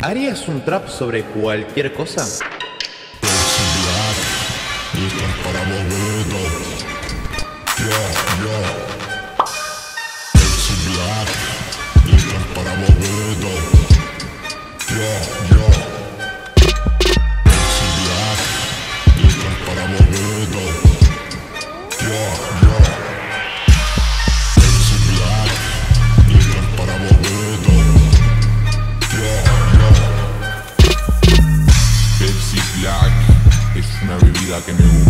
¿Harías un trap sobre cualquier cosa? Pepsi Black, esto es para bebeto. Pepsi Black, esto es para bebeto. Pepsi Black, esto es para bebeto. Pepsi Black, esto es para bebeto. Pepsi Black es una bebida que me gusta.